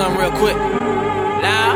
something real quick. Loud,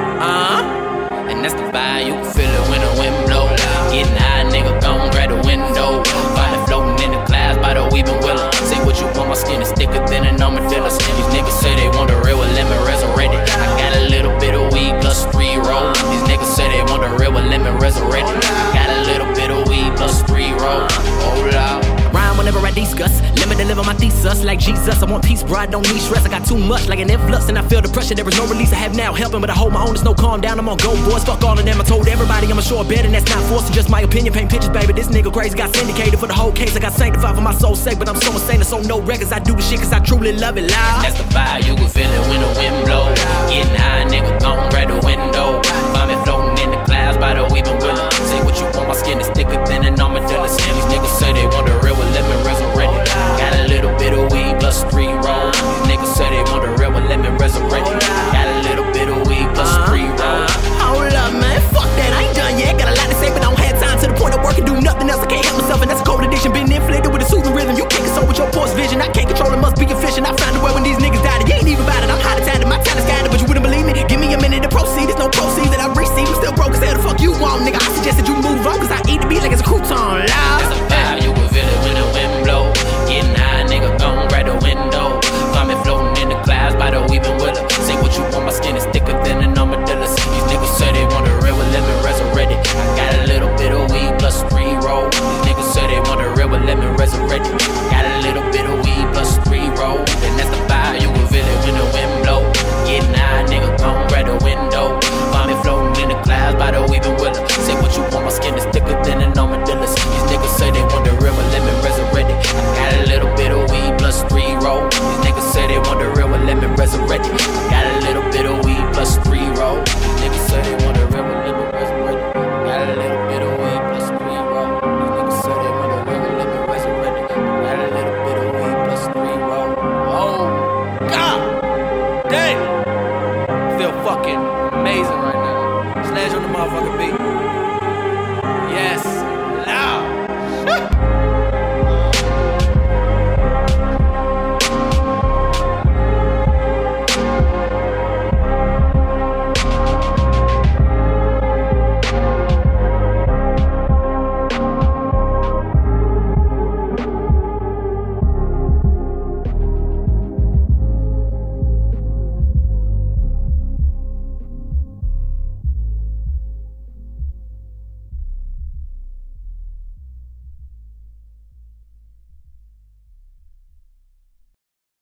and that's the vibe, you can feel it when the wind blow. Getting high, nigga, gon' grab the window. Find it floating in the clouds by the weeping willow. Say what you want, my skin is thicker than an armadillo. These niggas say they want the real, well, let me resurrect it. I got a little bit of weed plus 3 rolls. These niggas say they want the real, well, let me resurrect it. Got a little bit of weed plus 3 rolls. Hold up. Rhyme whenever I discuss, let me deliver my thesis like Jesus. I want peace, bro, I don't need stress. I got too much, like an influx, and I feel the pressure. There is no release, I have now helping, but I hold my own. There's no calm down, I'm on go, boys. Fuck all of them. I told everybody I'm a short bet, and that's not forced. Just my opinion, paint pictures, baby. This nigga crazy, got syndicated for the whole case. I got sanctified for my soul's sake, but I'm so insane. So no records, I do the shit cause I truly love it loud. That's the vibe, you can feel it when the wind blow. Getting high, nigga, gon' grab the window. Find me floating in the clouds by the weeping willow. Say what you want, my skin is thicker than an armadillo. These niggas say they want the real, well, let me resurrect it. Got a little bit of weed plus 3 rolls. These niggas say they want the real, well, let me resurrect it. Got a little bit of weed plus 3 rolls. Hold up, man, fuck that, I ain't done yet. Got a lot to say, but I don't have time to the point of work and do nothing else. I can't help myself, and that's a cold addiction. Been inflated with a soothing rhythm. You can't console with your poor vision. I can't control it, must be efficient. I found a way when these niggas died. You ain't even about it. I'm hot and my talent's guided, but you wouldn't believe me. Give me a minute to proceed. There's no proceeds that I receive. I'm still broke, cause how the fuck you want, nigga? I suggest that you move on, cause I eat the beat like it's a crouton. Loud. That's a vibe, you can feel it when the wind blow. Getting high, nigga, gon' grab the window. Find me floating in the clouds by the weeping willow. Say what you want, my skin is thicker than an armadillo. These niggas say they want the real, well, let me resurrect it. I got a little bit of weed plus 3 rolls. These niggas say they want the real, well, let me resurrect it. Got a little bit of weed plus 3 rolls. And that's the vibe, you can feel it when the wind blow. Getting high, nigga, gon' grab the window. Find me floating in the clouds by the weeping willow. Say what you want, my skin is thicker than an armadillo. These niggas say they want the real, well, let me resurrect it. I got a little bit of weed plus 3 rolls. These niggas say they want the real, well, let me resurrect it. Got a little bit of weed plus 3 rolls. These niggas say they want the real, well, let me resurrect it. Got a little bit of weed plus 3 rolls. These niggas say they want the real, well, let me resurrect it. Got a little bit of weed plus 3 rolls. Oh, God damn. Feel fucking amazing right now. Slash on the motherfucking beat. Yes.